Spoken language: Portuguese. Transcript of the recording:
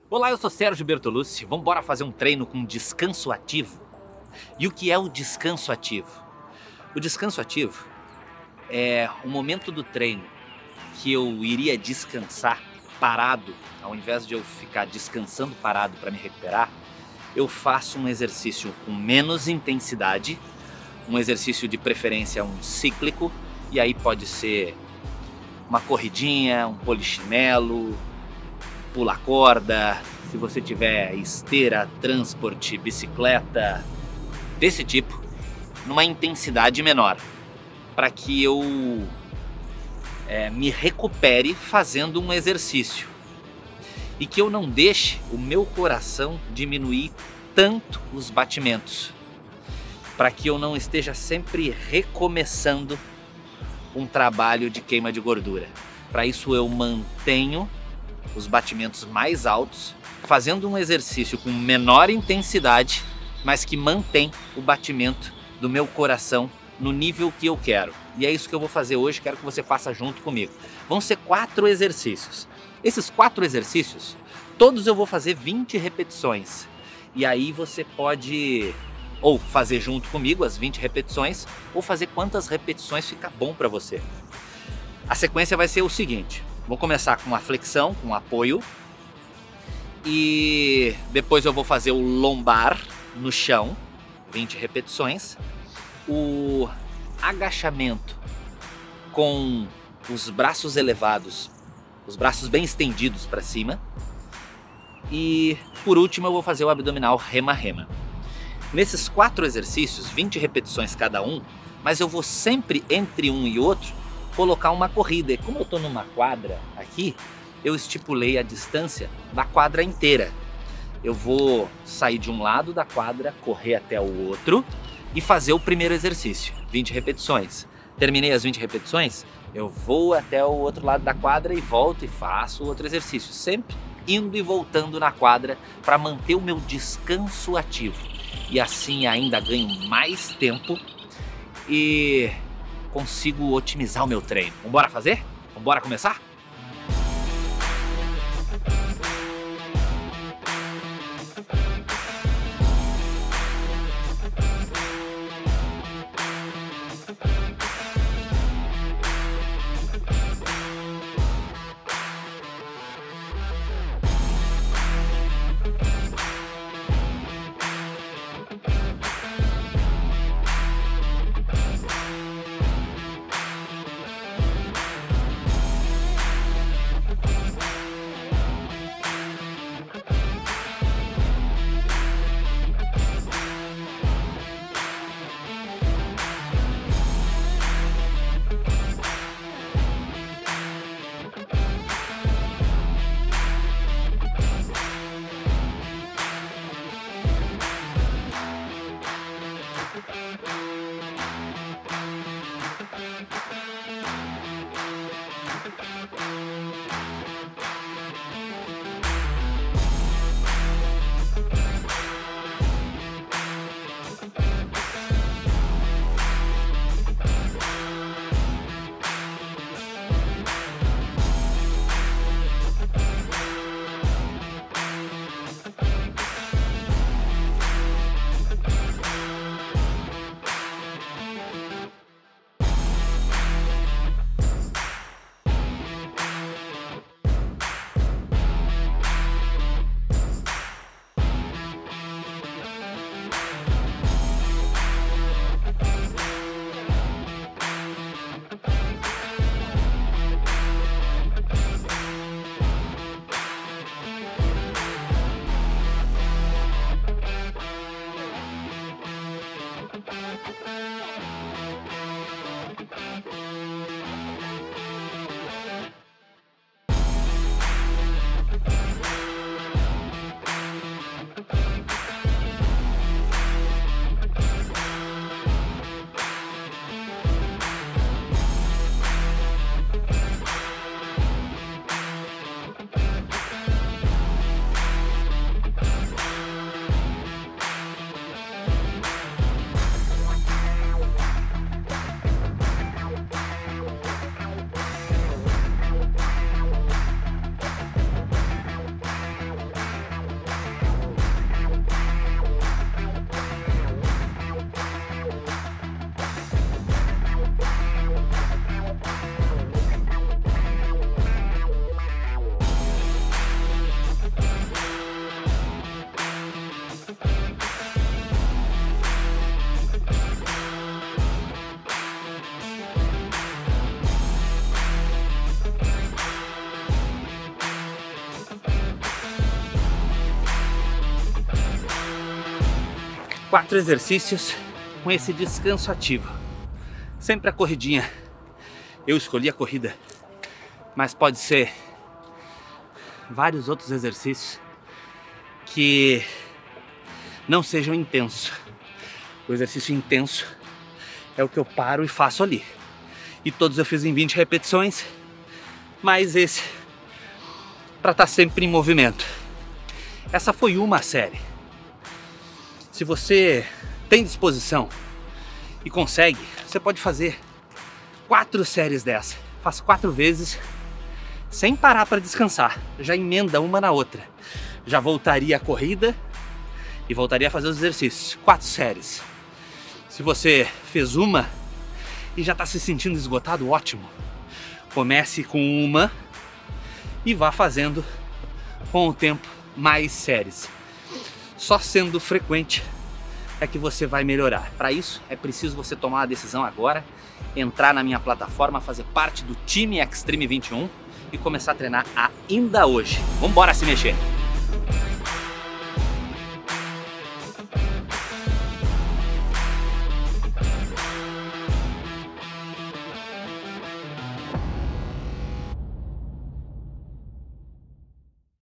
Olá, eu sou Sérgio Bertolucci. Vamos embora fazer um treino com descanso ativo. E o que é o descanso ativo? O descanso ativo é o momento do treino que eu iria descansar parado, ao invés de eu ficar descansando parado para me recuperar, eu faço um exercício com menos intensidade, um exercício de preferência cíclico, e aí pode ser uma corridinha, um polichinelo, pula corda, se você tiver esteira, transporte, bicicleta, desse tipo, numa intensidade menor, para que eu me recupere fazendo um exercício e que eu não deixe o meu coração diminuir tanto os batimentos, para que eu não esteja sempre recomeçando um trabalho de queima de gordura. Para isso eu mantenho os batimentos mais altos, fazendo um exercício com menor intensidade, mas que mantém o batimento do meu coração no nível que eu quero. E é isso que eu vou fazer hoje, quero que você faça junto comigo. Vão ser 4 exercícios. Esses 4 exercícios, todos eu vou fazer 20 repetições. E aí você pode ou fazer junto comigo as 20 repetições, ou fazer quantas repetições fica bom para você. A sequência vai ser o seguinte: vou começar com uma flexão, com apoio, e depois eu vou fazer o lombar no chão, 20 repetições, o agachamento com os braços elevados, os braços bem estendidos para cima, e por último eu vou fazer o abdominal rema-rema. Nesses 4 exercícios, 20 repetições cada um, mas eu vou sempre entre um e outro colocar uma corrida. E como eu estou numa quadra aqui, eu estipulei a distância da quadra inteira. Eu vou sair de um lado da quadra, correr até o outro e fazer o primeiro exercício, 20 repetições. Terminei as 20 repetições, eu vou até o outro lado da quadra e volto e faço o outro exercício, sempre indo e voltando na quadra para manter o meu descanso ativo. E assim ainda ganho mais tempo e consigo otimizar o meu treino. Vambora fazer? Vambora começar? 4 exercícios com esse descanso ativo. Sempre a corridinha. Eu escolhi a corrida, mas pode ser vários outros exercícios que não sejam intensos. O exercício intenso é o que eu paro e faço ali. E todos eu fiz em 20 repetições, mas esse para estar sempre em movimento. Essa foi uma série. Se você tem disposição e consegue, você pode fazer 4 séries dessa. Faz 4 vezes sem parar para descansar. Já emenda uma na outra. Já voltaria a corrida e voltaria a fazer os exercícios. 4 séries. Se você fez uma e já está se sentindo esgotado, ótimo. Comece com uma e vá fazendo com o tempo mais séries. Só sendo frequente é que você vai melhorar. Para isso é preciso você tomar a decisão agora, entrar na minha plataforma, fazer parte do time Extreme 21 e começar a treinar ainda hoje. Vamos embora se mexer!